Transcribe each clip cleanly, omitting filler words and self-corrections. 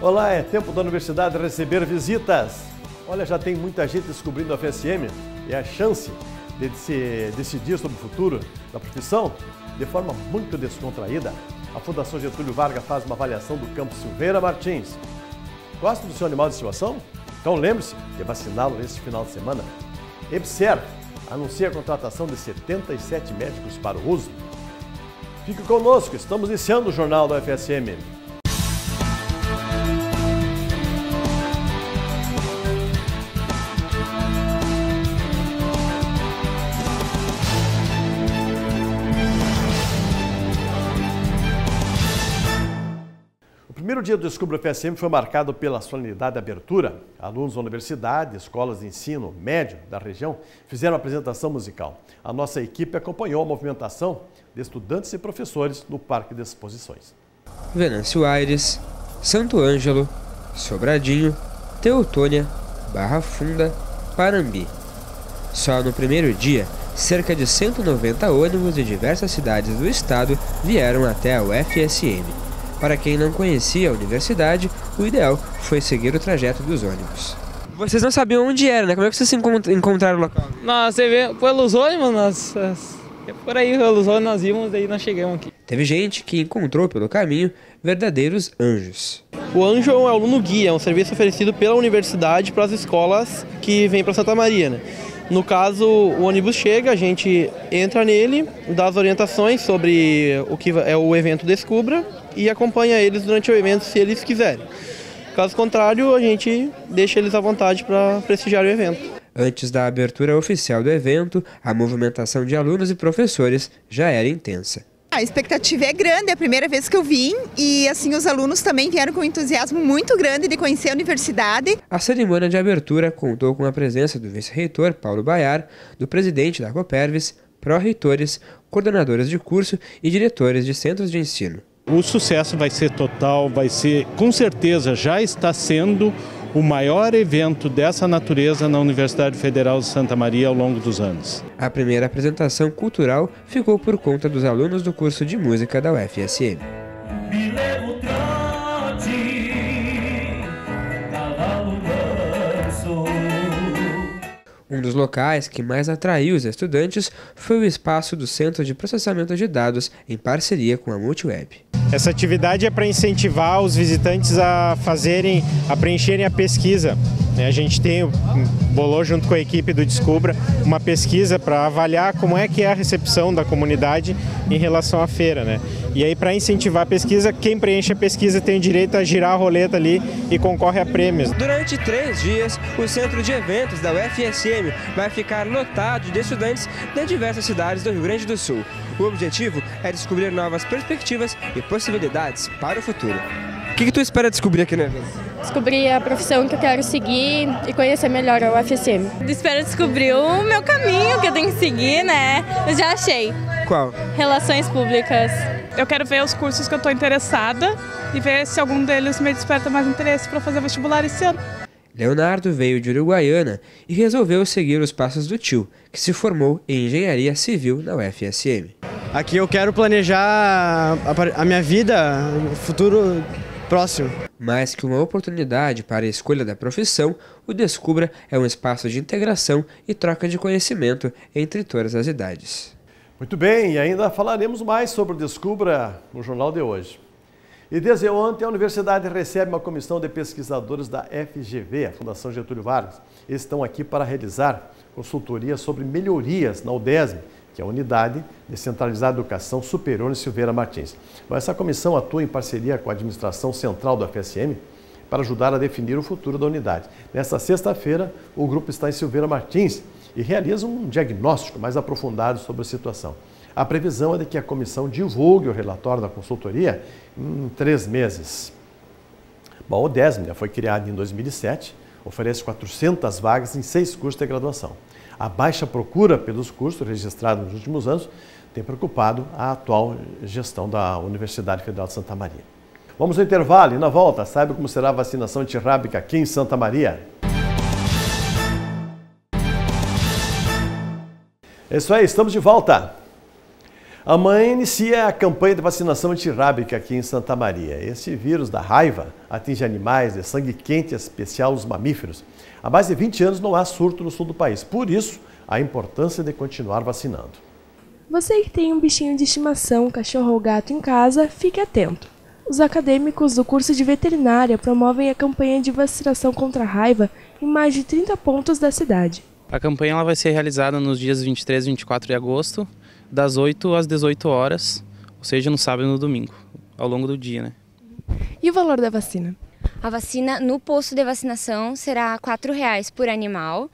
Olá, é tempo da universidade receber visitas. Olha, já tem muita gente descobrindo a FSM e a chance de se decidir sobre o futuro da profissão de forma muito descontraída. A Fundação Getúlio Vargas faz uma avaliação do Campo Silveira Martins. Gosta do seu animal de estimação? Então lembre-se de vaciná-lo neste final de semana. EBSER anuncia a contratação de 77 médicos para o uso. Fique conosco, estamos iniciando o Jornal da FSM. O primeiro dia do Descubra FSM foi marcado pela solenidade de abertura. Alunos da universidade, escolas de ensino médio da região fizeram a apresentação musical. A nossa equipe acompanhou a movimentação de estudantes e professores no Parque de Exposições. Venâncio Aires, Santo Ângelo, Sobradinho, Teutônia, Barra Funda, Parambi. Só no primeiro dia, cerca de 190 ônibus de diversas cidades do estado vieram até a UFSM. Para quem não conhecia a universidade, o ideal foi seguir o trajeto dos ônibus. Vocês não sabiam onde era, né? Como é que vocês se encontraram no local? Você vê, pelos ônibus, por aí pelos ônibus nós íamos, daí nós chegamos aqui. Teve gente que encontrou pelo caminho verdadeiros anjos. O anjo é um aluno guia, é um serviço oferecido pela universidade para as escolas que vêm para Santa Maria, né? No caso, o ônibus chega, a gente entra nele, dá as orientações sobre o que é o evento Descubra e acompanha eles durante o evento se eles quiserem. Caso contrário, a gente deixa eles à vontade para prestigiar o evento. Antes da abertura oficial do evento, a movimentação de alunos e professores já era intensa. A expectativa é grande, é a primeira vez que eu vim e assim os alunos também vieram com um entusiasmo muito grande de conhecer a universidade. A cerimônia de abertura contou com a presença do vice-reitor Paulo Baiar, do presidente da Copervis, pró-reitores, coordenadores de curso e diretores de centros de ensino. O sucesso vai ser total, vai ser, com certeza, já está sendo o maior evento dessa natureza na Universidade Federal de Santa Maria ao longo dos anos. A primeira apresentação cultural ficou por conta dos alunos do curso de música da UFSM. Um dos locais que mais atraiu os estudantes foi o espaço do Centro de Processamento de Dados, em parceria com a Multiweb. Essa atividade é para incentivar os visitantes a preencherem a pesquisa. A gente bolou junto com a equipe do Descubra uma pesquisa para avaliar como é que é a recepção da comunidade em relação à feira, né? E aí, para incentivar a pesquisa, quem preenche a pesquisa tem o direito a girar a roleta ali e concorre a prêmios. Durante 3 dias, o centro de eventos da UFSM vai ficar lotado de estudantes de diversas cidades do Rio Grande do Sul. O objetivo é descobrir novas perspectivas e possibilidades para o futuro. O que tu espera descobrir aqui no evento? Descobrir a profissão que eu quero seguir e conhecer melhor a UFSM. Espero descobrir o meu caminho que eu tenho que seguir, né? Eu já achei. Qual? Relações públicas. Eu quero ver os cursos que eu estou interessada e ver se algum deles me desperta mais interesse para fazer vestibular esse ano. Leonardo veio de Uruguaiana e resolveu seguir os passos do tio, que se formou em Engenharia Civil na UFSM. Aqui eu quero planejar a minha vida, o futuro próximo. Mais que uma oportunidade para a escolha da profissão, o Descubra é um espaço de integração e troca de conhecimento entre todas as idades. Muito bem, e ainda falaremos mais sobre o Descubra no jornal de hoje. E desde ontem, a universidade recebe uma comissão de pesquisadores da FGV, a Fundação Getúlio Vargas. Eles estão aqui para realizar consultoria sobre melhorias na UDESM, que é a Unidade Descentralizada de Educação Superior em Silveira Martins. Essa comissão atua em parceria com a administração central da FSM para ajudar a definir o futuro da unidade. Nesta sexta-feira, o grupo está em Silveira Martins e realiza um diagnóstico mais aprofundado sobre a situação. A previsão é de que a comissão divulgue o relatório da consultoria em 3 meses. Bom, o UDESM foi criado em 2007, oferece 400 vagas em 6 cursos de graduação. A baixa procura pelos cursos registrados nos últimos anos tem preocupado a atual gestão da Universidade Federal de Santa Maria. Vamos ao intervalo e na volta, saiba como será a vacinação antirrábica aqui em Santa Maria. É isso aí, estamos de volta. Amanhã inicia a campanha de vacinação antirrábica aqui em Santa Maria. Esse vírus da raiva atinge animais de sangue quente, em especial os mamíferos. Há mais de 20 anos não há surto no sul do país. Por isso, a importância de continuar vacinando. Você que tem um bichinho de estimação, cachorro ou gato em casa, fique atento. Os acadêmicos do curso de veterinária promovem a campanha de vacinação contra a raiva em mais de 30 pontos da cidade. A campanha ela vai ser realizada nos dias 23 e 24 de agosto, das 8 às 18 horas, ou seja, no sábado e no domingo, ao longo do dia, né? E o valor da vacina? A vacina no posto de vacinação será R$ 4,00 por animal.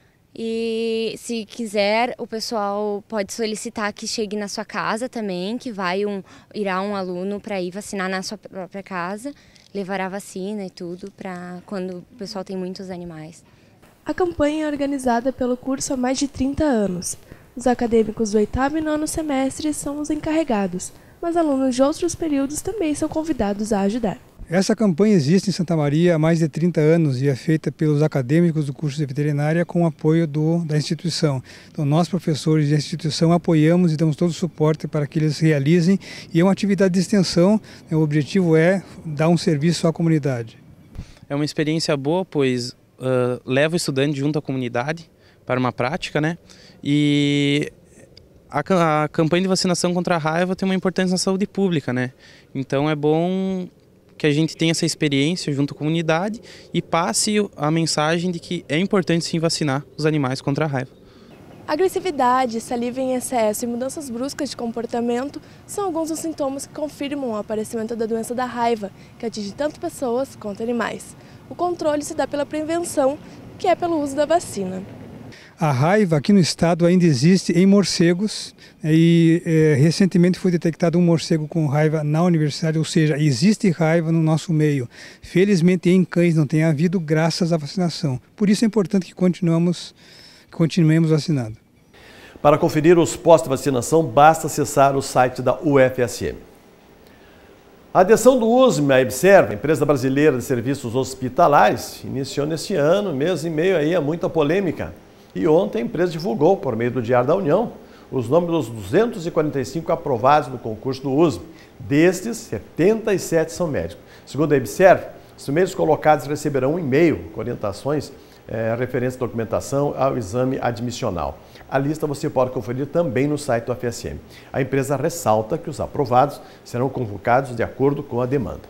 E se quiser, o pessoal pode solicitar que chegue na sua casa também, que irá um aluno para ir vacinar na sua própria casa, levará a vacina e tudo para quando o pessoal tem muitos animais. A campanha é organizada pelo curso há mais de 30 anos. Os acadêmicos do 8º e 9º semestres são os encarregados, mas alunos de outros períodos também são convidados a ajudar. Essa campanha existe em Santa Maria há mais de 30 anos e é feita pelos acadêmicos do curso de veterinária com o apoio da instituição. Então nós, professores da instituição, apoiamos e damos todo o suporte para que eles realizem, e é uma atividade de extensão, o objetivo é dar um serviço à comunidade. É uma experiência boa, pois leva o estudante junto à comunidade para uma prática, né? E a campanha de vacinação contra a raiva tem uma importância na saúde pública, né? Então é bom que a gente tenha essa experiência junto à comunidade e passe a mensagem de que é importante sim vacinar os animais contra a raiva. Agressividade, saliva em excesso e mudanças bruscas de comportamento são alguns dos sintomas que confirmam o aparecimento da doença da raiva, que atinge tanto pessoas quanto animais. O controle se dá pela prevenção, que é pelo uso da vacina. A raiva aqui no estado ainda existe em morcegos e recentemente foi detectado um morcego com raiva na universidade, ou seja, existe raiva no nosso meio. Felizmente em cães não tem havido graças à vacinação. Por isso é importante que continuemos vacinando. Para conferir os postos de vacinação, basta acessar o site da UFSM. A adesão do USM à EBSERV, empresa brasileira de serviços hospitalares, iniciou neste ano, mês e meio aí a muita polêmica. E ontem a empresa divulgou, por meio do Diário da União, os nomes dos 245 aprovados no concurso do USM. Destes, 77 são médicos. Segundo a EBSERV, os primeiros colocados receberão um e-mail com orientações referentes à documentação ao exame admissional. A lista você pode conferir também no site do FSM. A empresa ressalta que os aprovados serão convocados de acordo com a demanda.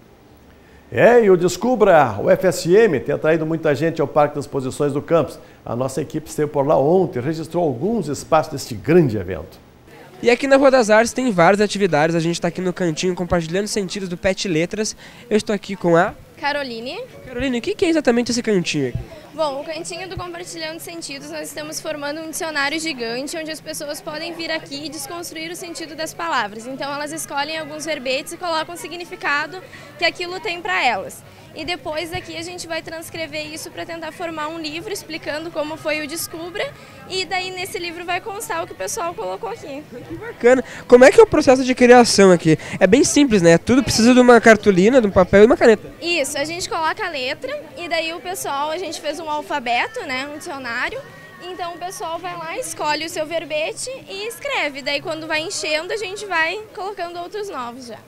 E o Descubra, o FSM, tem atraído muita gente ao Parque das Exposições do Campus. A nossa equipe esteve por lá ontem e registrou alguns espaços deste grande evento. E aqui na Rua das Artes tem várias atividades, a gente está aqui no cantinho compartilhando sentidos do Pet Letras. Eu estou aqui com a Caroline. Caroline, o que é exatamente esse cantinho aqui? Bom, o cantinho do Compartilhando Sentidos, nós estamos formando um dicionário gigante onde as pessoas podem vir aqui e desconstruir o sentido das palavras. Então elas escolhem alguns verbetes e colocam o significado que aquilo tem para elas. E depois daqui a gente vai transcrever isso para tentar formar um livro explicando como foi o Descubra, e daí nesse livro vai constar o que o pessoal colocou aqui. Que bacana! Como é que é o processo de criação aqui? É bem simples, né? Tudo precisa de uma cartolina, de um papel e uma caneta. Isso, a gente coloca a letra e daí o pessoal, a gente fez um alfabeto, né, um dicionário. Então o pessoal vai lá, escolhe o seu verbete e escreve. Daí quando vai enchendo a gente vai colocando outros novos já.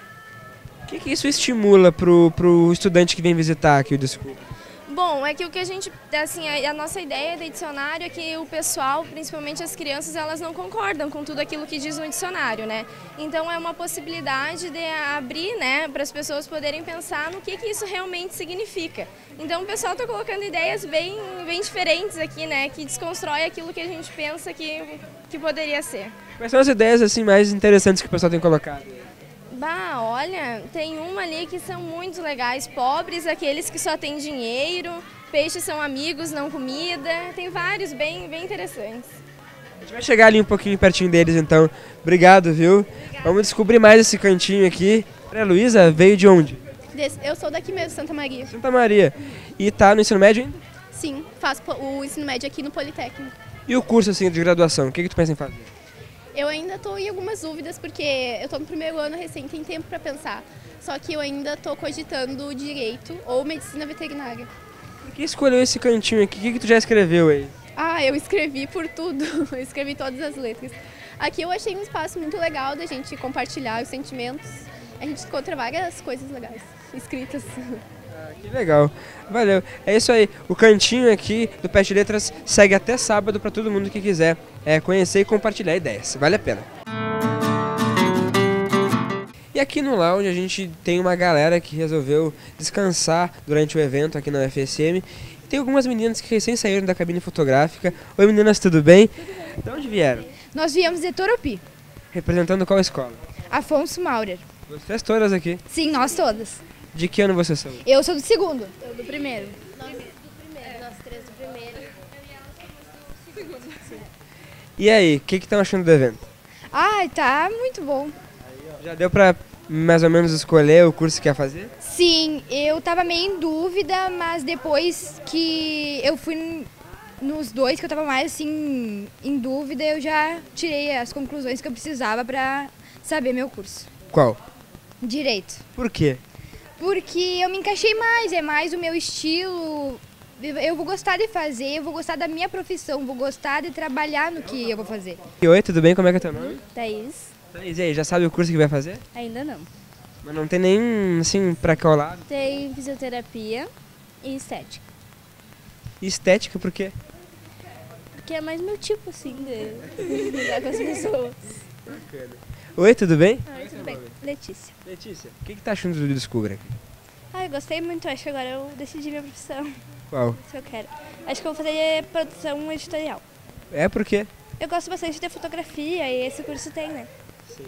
O que isso estimula pro estudante que vem visitar aqui o Descubra? Bom, é que o que a gente, assim, a nossa ideia do dicionário é que o pessoal, principalmente as crianças, elas não concordam com tudo aquilo que diz no dicionário, né? Então é uma possibilidade de abrir, né, para as pessoas poderem pensar no que isso realmente significa. Então o pessoal está colocando ideias bem diferentes aqui, né, que desconstrói aquilo que a gente pensa que poderia ser. Quais são as ideias assim mais interessantes que o pessoal tem colocado? Bah, olha, tem uma ali que são muito legais. Pobres, aqueles que só têm dinheiro, peixes são amigos, não comida. Tem vários bem interessantes. A gente vai chegar ali um pouquinho pertinho deles então. Obrigado, viu? Obrigada. Vamos descobrir mais esse cantinho aqui. A Luísa veio de onde? Eu sou daqui mesmo, Santa Maria. Santa Maria. E tá no ensino médio ainda? Sim, faço o ensino médio aqui no Politécnico. E o curso assim de graduação, o que tu pensa em fazer? Eu ainda estou em algumas dúvidas, porque eu estou no primeiro ano recém, tem tempo para pensar. Só que eu ainda estou cogitando direito ou medicina veterinária. Por que escolheu esse cantinho aqui? O que tu já escreveu aí? Ah, eu escrevi por tudo. Eu escrevi todas as letras. Aqui eu achei um espaço muito legal da gente compartilhar os sentimentos. A gente encontra várias coisas legais escritas. Que legal. Valeu. É isso aí. O cantinho aqui do Pet Letras segue até sábado para todo mundo que quiser conhecer e compartilhar ideias. Vale a pena. E aqui no lounge a gente tem uma galera que resolveu descansar durante o evento aqui na UFSM. Tem algumas meninas que recém saíram da cabine fotográfica. Oi meninas, tudo bem? De onde vieram? Nós viemos de Torupi. Representando qual escola? Afonso Maurer. Vocês todas aqui? Sim, nós todas. De que ano vocês são? Eu sou do segundo. Eu do primeiro. Nós do primeiro, nós três do primeiro. E aí, o que estão achando do evento? Ai, tá muito bom. Já deu pra mais ou menos escolher o curso que quer fazer? Sim, eu tava meio em dúvida, mas depois que eu fui nos dois que eu tava mais assim em dúvida, eu já tirei as conclusões que eu precisava pra saber meu curso. Qual? Direito. Por quê? Porque eu me encaixei mais, é mais o meu estilo. Eu vou gostar de fazer, eu vou gostar da minha profissão, vou gostar de trabalhar no que eu vou fazer. Oi, tudo bem? Como é que é teu nome? Thaís. Thaís, e aí, já sabe o curso que vai fazer? Ainda não. Mas não tem nem, assim, pra qual lado? Tem fisioterapia e estética. E estética por quê? Porque é mais meu tipo, assim, de lidar com as pessoas. Bacana. Oi, tudo bem? Oi, tudo bem. Letícia. Letícia, o que tá achando do Descubra aqui? Eu gostei muito, acho que agora eu decidi minha profissão. Qual? Se eu quero. Acho que eu vou fazer produção editorial. É por quê? Eu gosto bastante de fotografia e esse curso tem, né? Sim.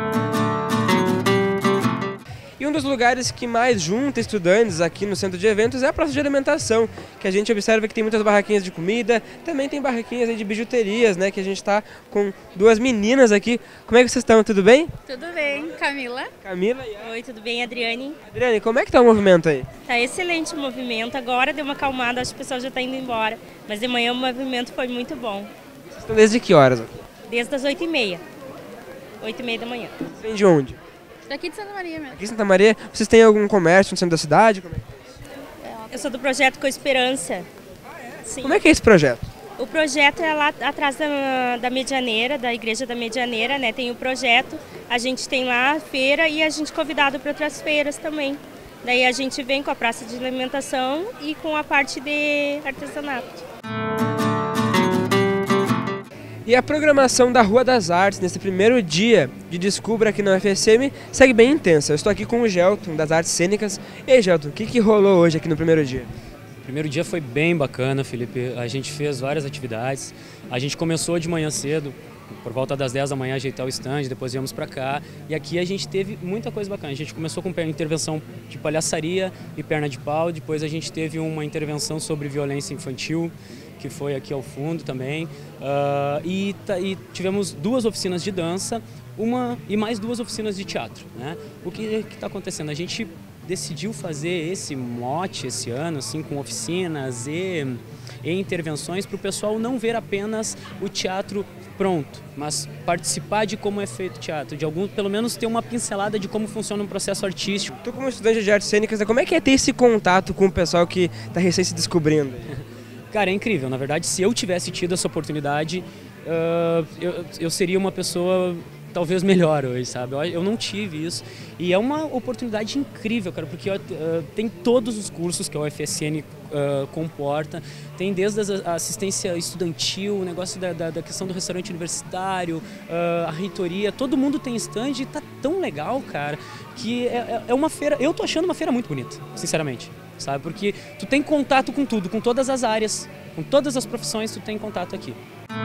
E um dos lugares que mais junta estudantes aqui no centro de eventos é a praça de alimentação, que a gente observa que tem muitas barraquinhas de comida, também tem barraquinhas aí de bijuterias, né, que a gente está com duas meninas aqui. Como é que vocês estão? Tudo bem? Tudo bem, Camila. Camila e Oi, tudo bem, Adriane? Adriane, como é que tá o movimento aí? Tá excelente o movimento, agora deu uma acalmada, acho que o pessoal já está indo embora, mas de manhã o movimento foi muito bom. Vocês estão desde que horas aqui? Desde as 8h30, 8h30 da manhã. Vem de onde? Daqui de Santa Maria mesmo. Aqui em Santa Maria, vocês têm algum comércio no centro da cidade? Como é que é isso? Eu sou do projeto Coesperança. Sim. Como é que é esse projeto? O projeto é lá atrás da Medianeira, da Igreja da Medianeira, né? Tem o projeto, a gente tem lá a feira e a gente é convidado para outras feiras também. Daí a gente vem com a praça de alimentação e com a parte de artesanato. E a programação da Rua das Artes, nesse primeiro dia de Descubra aqui na UFSM, segue bem intensa. Eu estou aqui com o Gelton, das Artes Cênicas. E aí, Gelton, o que rolou hoje aqui no primeiro dia? O primeiro dia foi bem bacana, Felipe. A gente fez várias atividades. A gente começou de manhã cedo, por volta das 10 da manhã, ajeitar o stand, depois viemos para cá. E aqui a gente teve muita coisa bacana. A gente começou com intervenção de palhaçaria e perna de pau. Depois a gente teve uma intervenção sobre violência infantil, que foi aqui ao fundo também, e tivemos 2 oficinas de dança, e mais 2 oficinas de teatro, né? O que está acontecendo? A gente decidiu fazer esse mote esse ano, assim, com oficinas e intervenções para o pessoal não ver apenas o teatro pronto, mas participar de como é feito o teatro, pelo menos ter uma pincelada de como funciona um processo artístico. Tu como estudante de artes cênicas, como é que é ter esse contato com o pessoal que está recém se descobrindo? Cara, é incrível. Na verdade, se eu tivesse tido essa oportunidade, eu seria uma pessoa talvez melhor hoje, sabe? Eu não tive isso. E é uma oportunidade incrível, cara, porque tem todos os cursos que a UFSM comporta. Tem desde a assistência estudantil, o negócio da questão do restaurante universitário, a reitoria. Todo mundo tem stand e tá tão legal, cara, que é uma feira... Eu tô achando uma feira muito bonita, sinceramente. Sabe? Porque tu tem contato com tudo, com todas as áreas, com todas as profissões, tu tem contato aqui.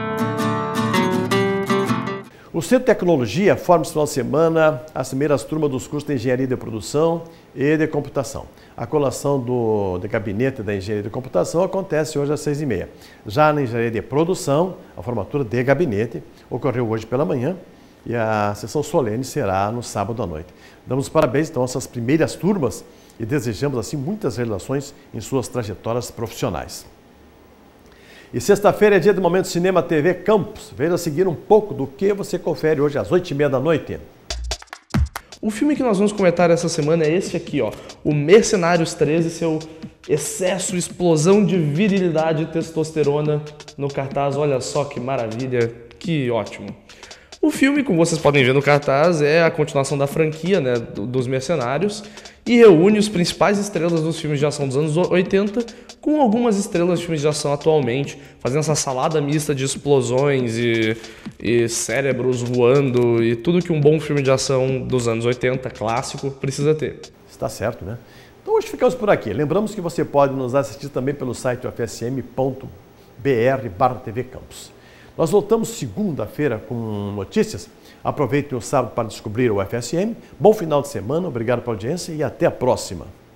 O Centro de Tecnologia forma esse final de semana as primeiras turmas dos cursos de Engenharia de Produção e de Computação. A colação do gabinete da Engenharia de Computação acontece hoje às 6h30. Já na Engenharia de Produção, a formatura de gabinete ocorreu hoje pela manhã e a sessão solene será no sábado à noite. Damos parabéns então a essas primeiras turmas e desejamos assim muitas realizações em suas trajetórias profissionais. E sexta-feira é dia do Momento Cinema TV Campus. Veja a seguir um pouco do que você confere hoje às 8h30 da noite. O filme que nós vamos comentar essa semana é este aqui, ó, o Mercenários 13, seu excesso, explosão de virilidade e testosterona no cartaz. Olha só que maravilha, que ótimo. O filme, como vocês podem ver no cartaz, é a continuação da franquia, né, dos Mercenários e reúne os principais estrelas dos filmes de ação dos anos 80 com algumas estrelas de filmes de ação atualmente, fazendo essa salada mista de explosões e cérebros voando e tudo que um bom filme de ação dos anos 80, clássico, precisa ter. Está certo, né? Então hoje ficamos por aqui. Lembramos que você pode nos assistir também pelo site ufsm.br/TV Campus. Nós voltamos segunda-feira com notícias. Aproveitem o sábado para descobrir o UFSM. Bom final de semana, obrigado pela audiência e até a próxima.